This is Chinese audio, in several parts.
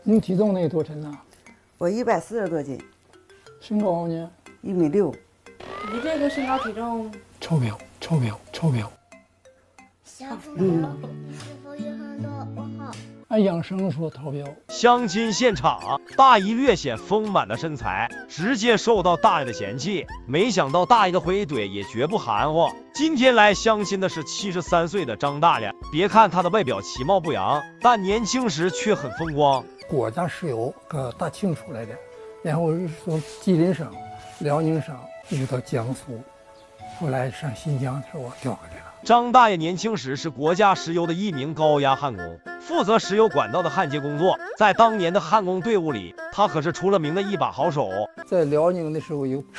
你体重那多沉呐？ 我140多斤。 身高呢 ？1.6米。 你这个身高体重超标。 小朋友，你是否有很多问号？ 按养生说超标。 相亲现场，大姨略显丰满的身材，直接受到大爷的嫌弃。没想到大爷的回怼也绝不含糊。今天来相亲的是73岁的张大爷，别看他的外表其貌不扬，但年轻时却很风光。 我家是由个大庆出来的，然后是从吉林省、辽宁省一直到江苏，后来上新疆的时候我调回来了。 张大爷年轻时是国家石油的一名高压焊工，负责石油管道的焊接工作。在当年的焊工队伍里，他可是出了名的一把好手。 在辽宁的时候有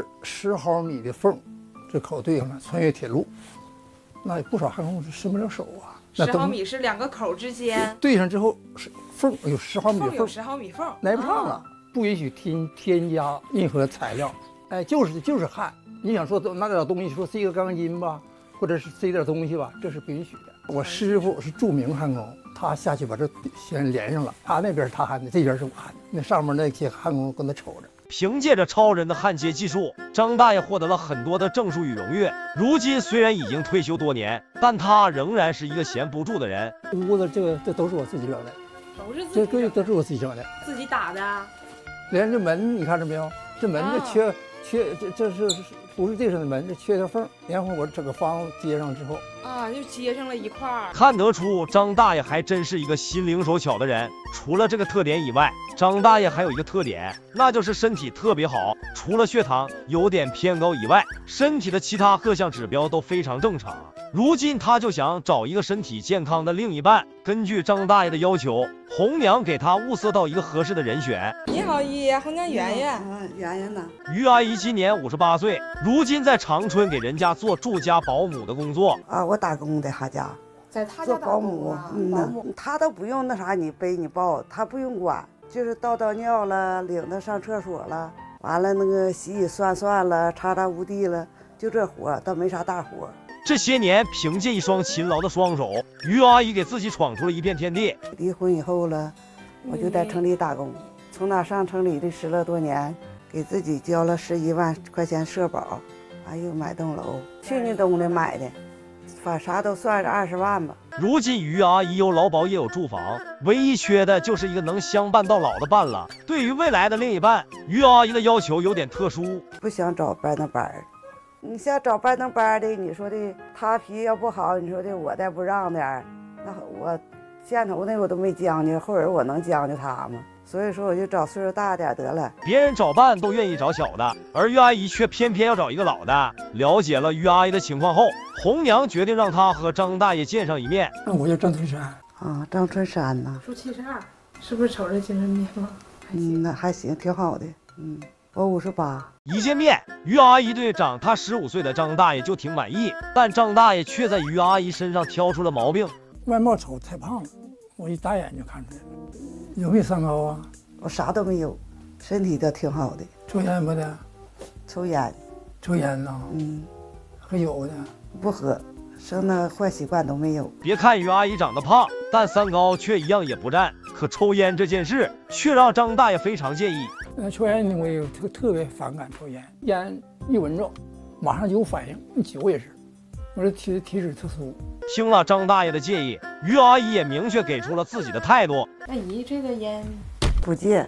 10毫米的缝，这口对上了，穿越铁路，那不少焊工是伸不了手啊。 10毫米是2个口之间， 对上之后是缝有10毫米的缝， 有10毫米缝， 来不上了，不允许添加任何材料。哎，就是焊。你想说拿点东西说塞个钢筋吧，或者是塞点东西吧，这是不允许的。我师傅是著名焊工，他下去把这先连上了，他那边是他焊的，这边是我焊的，那上面那些焊工跟他瞅着。 凭借着超人的焊接技术，张大爷获得了很多的证书与荣誉。如今虽然已经退休多年，但他仍然是一个闲不住的人。 屋子这都是我自己整的， 都是自己整的， 都是我自己整的， 自己打的。 连这门你看着没有？这门这缺这是不是这上的门，这缺条缝，然后我整个方接上之后啊，就接上了一块儿。 看得出张大爷还真是一个心灵手巧的人。除了这个特点以外，张大爷还有一个特点，那就是身体特别好。除了血糖有点偏高以外，身体的其他各项指标都非常正常。如今他就想找一个身体健康的另一半。根据张大爷的要求，红娘给他物色到一个合适的人选。 你好，姨，红娘圆圆。 圆圆呢？ 于阿姨今年58岁，如今在长春给人家做住家保姆的工作。 啊，我打工在他家， 在他家做保姆。 保姆他都不用那啥，你背你抱，他不用管，就是倒尿了，领他上厕所了，完了那个洗涮了，擦屋地了，就这活，倒没啥大活。 这些年，凭借一双勤劳的双手，于阿姨给自己闯出了一片天地。 离婚以后了，我就在城里打工，从那上城里的10来多年，给自己交了11万块钱社保，还有买栋楼，去年冬的买的，反正啥都算是20万吧。 如今于阿姨有劳保也有住房，唯一缺的就是一个能相伴到老的伴了。对于未来的另一半，于阿姨的要求有点特殊， 不想找班当班儿。你像找班当班的，你说的他脾气要不好，你说的我再不让点，那我先头那我都没将就，后人我能将就他吗？所以说我就找岁数大点得了。 别人找伴都愿意找小的，而于阿姨却偏偏要找一个老的。了解了于阿姨的情况后，红娘决定让她和张大爷见上一面。 那我叫张春山啊，张春山呢？ 数72，是不是瞅着精神面貌？ 那还行，挺好的。我58。 一见面，于阿姨对长她15岁的张大爷就挺满意，但张大爷却在于阿姨身上挑出了毛病。 外貌丑太胖了，我一打眼就看出来了。有没有三高啊？ 我啥都没有，身体倒挺好的。 抽烟不的？ 抽烟。 抽烟呐？喝酒的？ 不喝，生那坏习惯都没有。 别看于阿姨长得胖，但三高却一样也不占。可抽烟这件事却让张大爷非常介意。 抽烟呢，我也特别反感抽烟，烟一闻着，马上就有反应。酒也是，我这体质特殊。 听了张大爷的建议，于阿姨也明确给出了自己的态度。 那姨这个烟不戒，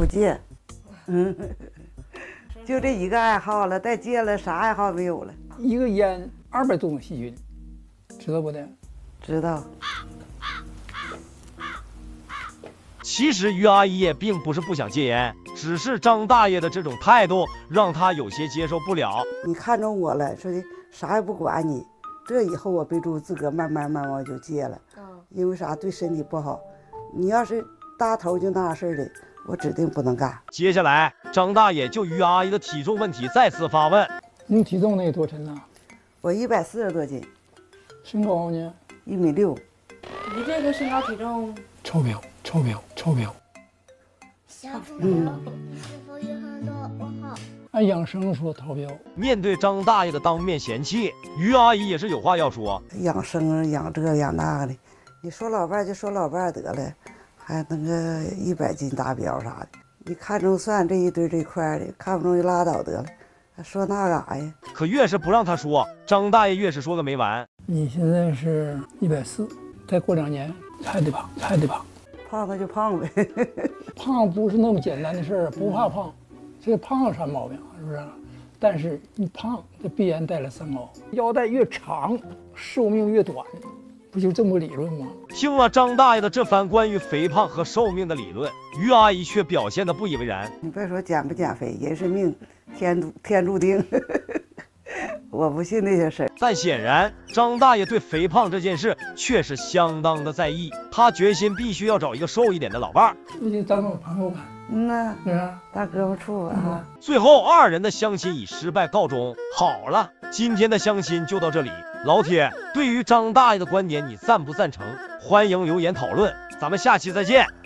就这一个爱好了，再戒了啥爱好没有了。 一个烟200多种细菌，知道不的？ 知道。 其实于阿姨也并不是不想戒烟，只是张大爷的这种态度让她有些接受不了。 你看中我了，说的啥也不管你，这以后我备注自个慢慢我就戒了。因为啥对身体不好，你要是大头就那事儿的，我指定不能干。 接下来，张大爷就于阿姨的体重问题再次发问。 你体重那多沉呐？ 我140多斤。 身高呢 ？1.6米。 你这个身高体重超标。 小朋友，你是否有很多问号？ 按养生说超标。 面对张大爷的当面嫌弃，于阿姨也是有话要说。 养生养这养那的，你说老伴就说老伴得了， 还那个100斤达标啥的。你看中算这一堆这块的，看不中就拉倒得了，还说那干啥呀？ 可越是不让他说，张大爷越是说个没完。 你现在是140，再过2年还得胖，还得胖。 胖那就胖呗。 胖不是那么简单的事儿，不怕胖，这个胖有啥毛病是不是？但是你胖，这必然带来三高，腰带越长，寿命越短，不就这么个理论吗？ 听了张大爷的这番关于肥胖和寿命的理论，于阿姨却表现得不以为然。 你别说减不减肥，人是命，天注定。我不信那些事儿。 但显然，张大爷对肥胖这件事却是相当的在意，他决心必须要找一个瘦一点的老伴儿。 毕竟咱们有朋友感， 呐， 是啊， 大哥们处啊。 最后，2人的相亲以失败告终。好了，今天的相亲就到这里。老铁，对于张大爷的观点，你赞不赞成？欢迎留言讨论。咱们下期再见。